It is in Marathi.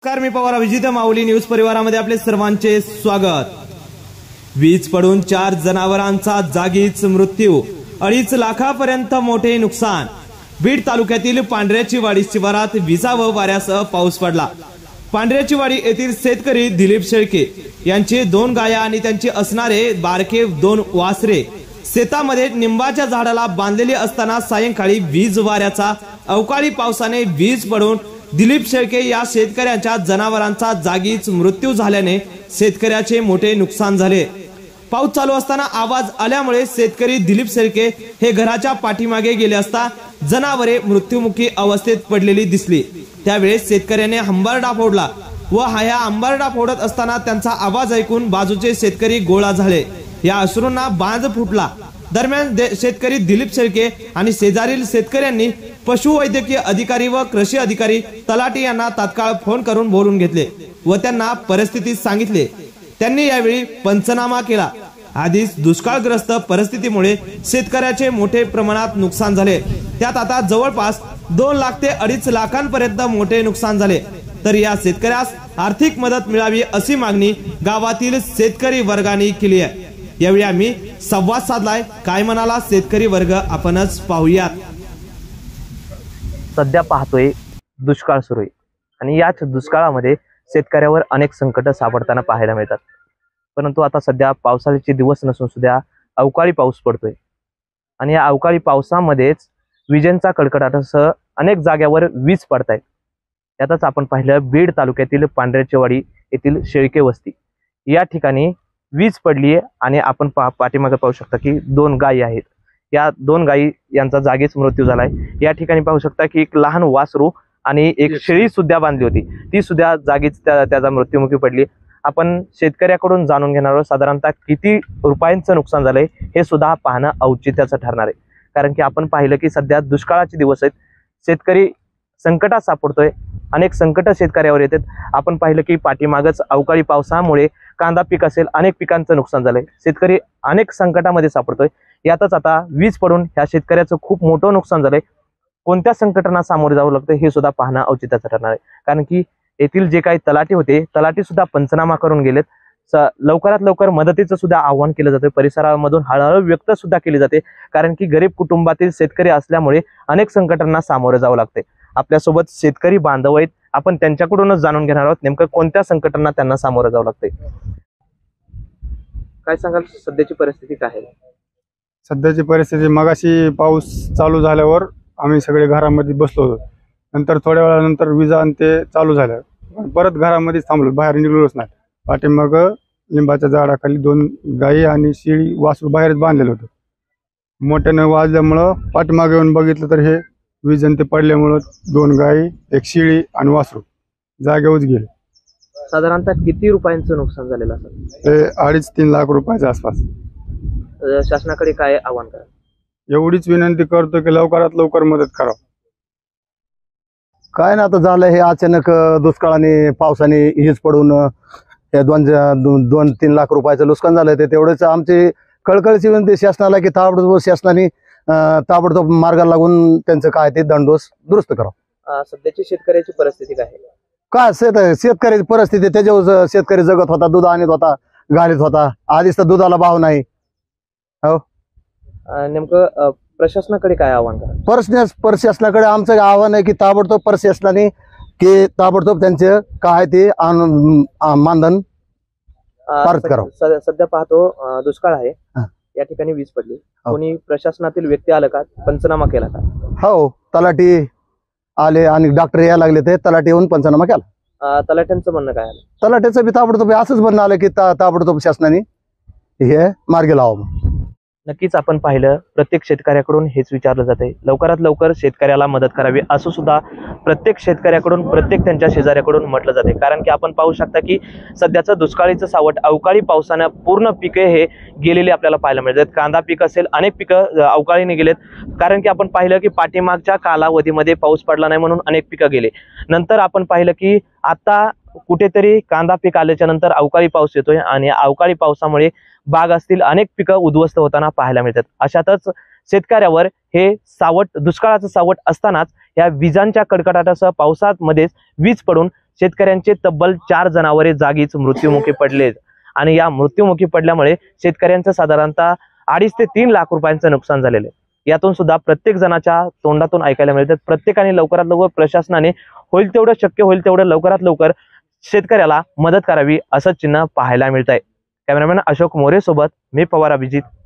नमस्कार, मी पवार अभिजित माऊली न्यूज परिवारामध्ये आपले सर्वांचे स्वागत। वीज पडून 4 जनावरांचा जागीच मृत्यू, 2.5 लाखापर्यंत मोठे नुकसान। बीड तालुक्यातील पांढऱ्याची वाडी शिवारात विजा व वाऱ्यासह पाऊस पडला। पांढऱ्याची वाडी येथील शेतकरी दिलीप शेळके यांचे 2 गाया आणि त्यांचे असणारे बारके 2 वासरे शेतामध्ये निंबाच्या झाडाला बांधलेली असताना सायंकाळी वीज वाऱ्याचा अवकाळी पावसाने वीज पडून दिलीप शेळके या शेतकऱ्यांच्या जनावरांचा जागीच मृत्यू झाल्याने शेतकऱ्याचे मोठे नुकसान झाले। पाऊस चालू असताना आवाज आल्यामुळे शेतकरी दिलीप शेळके हे घराच्या पाठीमागे गेले असता जनावरे मृत्युमुखी अवस्थेत पडलेली दिसली। त्यावेळेस शेतकऱ्याने हंबरडा फोडला व हा हंबरडा फोडत असताना त्यांचा आवाज ऐकून बाजूचे शेतकरी गोळा झाले। या अश्रूंना बांध फुटला। दरम्यान शेतकरी दिलीप शेळके आणि शेजारील शेतकऱ्यांनी पशुवैद्यकीय अधिकारी व कृषी अधिकारी तलाठी यांना तात्काळ फोन करून बोलून घेतले व त्यांना परिस्थिती सांगितले। त्यांनी यावेळी पंचनामा केला। आधीच दुष्काळग्रस्त परिस्थितीमुळे शेतकऱ्याचे मोठे प्रमाणात नुकसान झाले। त्यात आता जवळपास 2 लाख ते 2.5 लाखांपर्यंत मोठे नुकसान झाले। तर या शेतकऱ्यास आर्थिक मदत मिळावी अशी मागणी गावातील शेतकरी वर्गाने केली आहे। यावेळी आम्ही संवाद साधलाय। काय म्हणाला शेतकरी वर्ग आपणच पाहूयात। सध्या पाहतोय दुष्काळ सुरू आहे आणि याच दुष्काळामध्ये शेतकऱ्यावर अनेक संकट सापडताना पाहायला मिळतात। परंतु आता सध्या पावसाळ्याचे दिवस नसून सुद्धा अवकाळी पाऊस पडतोय आणि या अवकाळी पावसामध्येच विजेंचा कडकडाटासह अनेक जाग्यावर वीज पडतायत। यातच आपण पाहिलं बीड तालुक्यातील पांढऱ्याची वाडी येथील शेळके वस्ती या ठिकाणी वीज पडली आणि आपण पाठीमागे पाहू शकता की 2 गायी आहेत। या 2 गायी यांचा जागीच मृत्यू झालाय। या ठिकाणी पाहू शकता की एक लहान वासरू आणि एक शेळी सुद्धा बांधली होती, ती सुद्धा जागीच त्याचा मृत्युमुखी पडली। आपण शेतकऱ्याकडून जाणून घेणार आहोत साधारणतः किती रुपयांचं नुकसान झालंय हे सुद्धा पाहणं औचित्याचं ठरणार आहे। कारण की आपण पाहिलं की सध्या दुष्काळाचे दिवस आहेत, शेतकरी संकटात सापडतोय, अनेक संकट शेतकऱ्यावर येतात। आपण पाहिलं की पाठीमागच अवकाळी पावसामुळे कांदा पीक असेल अनेक पिकांचं नुकसान झालंय। शेतकरी अनेक संकटामध्ये सापडतोय। यातच आता वीज पडून ह्या शेतकऱ्याचं खूप मोठं नुकसान झालंय। कोणत्या संकटांना सामोरे जावं लागतं हे सुद्धा पाहणं औचित्याचं ठरणार आहे। कारण की येथील जे काही तलाठी होते, तलाठी सुद्धा पंचनामा करून गेलेत। लवकरात लवकर मदतीचं सुद्धा आव्हान केलं जातं। परिसरामधून हळहळ व्यक्त सुद्धा केली जाते। कारण की गरीब कुटुंबातील शेतकरी असल्यामुळे अनेक संकटांना सामोरे जावं लागते। आपल्यासोबत शेतकरी बांधव आहेत, आपण त्यांच्याकडूनच जाणून घेणार आहोत नेमकं कोणत्या संकटांना त्यांना सामोरे जावं लागते। काय सांगाल, सध्याची परिस्थिती काय आहे? सध्याची परिस्थिती मगाशी पाऊस चालू झाल्यावर आम्ही सगळे घरामध्ये बसलो होतो। नंतर थोड्या वेळानंतर विजा आणि ते चालू झाल्या, परत घरामध्येच थांबलो, बाहेर निघलोच नाही। पाठीमाग लिंबाच्या झाडाखाली 2 गायी आणि शेळी वासरू बाहेरच बांधलेलं होतं। मोठ्यानं वाजल्यामुळं पाठीमागे येऊन बघितलं तर हे वीज आणि ते पडल्यामुळं 2 गायी, 1 शेळी आणि वासरू जागेवरच गेले। साधारणतः किती रुपयांचं नुकसान झालेलं असेल? ते 2.5-3 लाख रुपयाच्या आसपास। शासनाकडे काय आव्हान करा? एवढीच विनंती करतो की लवकरात लवकर मदत करा। काय ना, आता झालं हे अचानक दुष्काळाने पावसाने हीच पडून हे 2-3 लाख रुपयाचं नुकसान झालं। ते तेवढंच आमची कळकळीची विनंती शासनाला की ताबडतोब शासनाने ताबडतोब मार्गाला लागून त्यांचं काय ते दंडोस दुरुस्त करावं। सध्याची शेतकऱ्याची परिस्थिती काय आहे? काय शेतकऱ्याची परिस्थिती त्याच्यावर शेतकरी जगत होता, दूध आणत होता, घालीत होता। आधीच तर दुधाला भाव नाही। हो, नेमकं प्रशासनाकडे काय आव्हान करा? प्रशासनाकडे आमचं आव्हान आहे की ताबडतोब प्रशासनाने की ताबडतोब त्यांचे काय ते मानधन परत करावं। सध्या पाहतो दुष्काळ आहे, या ठिकाणी वीज पडली, कोणी प्रशासनातील व्यक्ती आलं का? पंचनामा केला का? हो, तलाठी आले आणि डॉक्टर यायला लागले, ते तलाठी येऊन पंचनामा केला। तलाठ्यांचं म्हणणं काय आलं? तलाठ्याचं बी ताबडतोब असंच म्हणणं आलं की ताबडतोब शासनाने हे मार्गी लावावं। नक्कीच आपण पाहिलं प्रत्येक शेतकऱ्याकडून हेच विचारलं जाते, लवकरात लवकर शेतकऱ्याला मदत करावी असं सुद्धा प्रत्येक शेतकऱ्याकडून, प्रत्येक त्यांच्या शेजाऱ्याकडून म्हटलं जाते। कारण की आपण पाहू शकता की सध्याचं दुष्काळीचं सावट अवकाळी पावसानं पूर्ण पिके हे गेलेले आपल्याला पाहायला मिळतात। कांदा पीक असेल अनेक पिकं अवकाळीने गेलेत। कारण की आपण पाहिलं की पाठीमागच्या कालावधीमध्ये पाऊस पडला नाही म्हणून अनेक पिकं गेले। नंतर आपण पाहिलं की आता कुठेतरी कांदा पीक आल्याच्या नंतर अवकाळी पाऊस येतोय आणि अवकाळी पावसामुळे बाग असतील अनेक पिकं उद्ध्वस्त होताना पाहायला मिळतात। अशातच शेतकऱ्यावर हे सावट दुष्काळाचं सावट असतानाच या विजांच्या कडकडाटासह पावसामध्येच वीज पडून शेतकऱ्यांचे तब्बल 4 जनावरे जागीच मृत्युमुखी पडलेत आणि या मृत्युमुखी पडल्यामुळे शेतकऱ्यांचं साधारणतः 2.5 ते 3 लाख रुपयांचं नुकसान झालेलं आहे। यातून सुद्धा प्रत्येक जणाच्या तोंडातून ऐकायला मिळतं प्रत्येकाने लवकरात लवकर प्रशासनाने होईल तेवढं शक्य होईल तेवढं लवकरात लवकर शेतकऱ्याला मदत करावी असं चिन्ह पाहायला मिळतंय। कॅमेरामॅन अशोक मोरे सोबत मी पवार अभिजित,